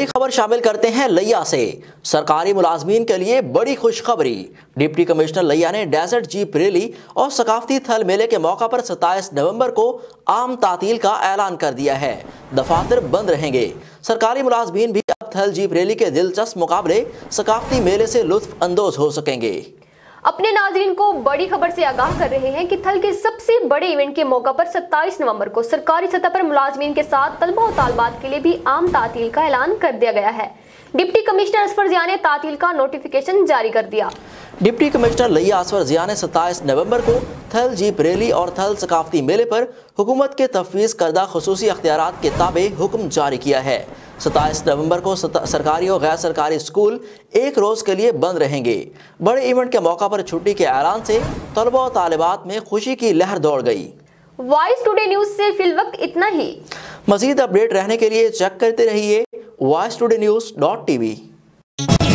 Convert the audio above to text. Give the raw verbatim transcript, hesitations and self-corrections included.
बड़ी खबर शामिल करते हैं लिया से। सरकारी मुलाजमीन के लिए बड़ी खुशखबरी। डिप्टी कमिश्नर लिया ने डेजर्ट जीप रैली और सकाफती थल मेले के मौका पर सत्ताईस नवंबर को आम तातील का ऐलान कर दिया है। दफातर बंद रहेंगे। सरकारी मुलाजमीन भी अब थल जीप रैली के दिलचस्प मुकाबले सकाफती मेले से लुत्फ अंदोज हो सकेंगे। अपने नाजरीन को बड़ी खबर से आगाह कर रहे हैं कि थल के सबसे बड़े इवेंट के मौका पर सत्ताईस नवंबर को सरकारी सतह पर मुलाजमीन के साथ तलबा और तालबात के लिए भी आम तातील का ऐलान कर दिया गया है। डिप्टी कमिश्नर असफर जिया ने तातील का नोटिफिकेशन जारी कर दिया। डिप्टी कमिश्नर लिया असफर जिया ने सत्ताईस नवंबर को थल जीप रैली और थल सकाफती मेले पर हुकूमत के तफवीज करदा खुसूसी अख्तियारात के ताबे हुक्म जारी किया है। सत्ताईस नवंबर को सरकारी और गैर सरकारी स्कूल एक रोज के लिए बंद रहेंगे। बड़े इवेंट के मौका पर छुट्टी के ऐलान से तलबा और तालिबात में खुशी की लहर दौड़ गई। वॉइस टुडे न्यूज से फिल वक्त इतना ही। मजीद अपडेट रहने के लिए चेक करते रहिए Voice Today News dot TV.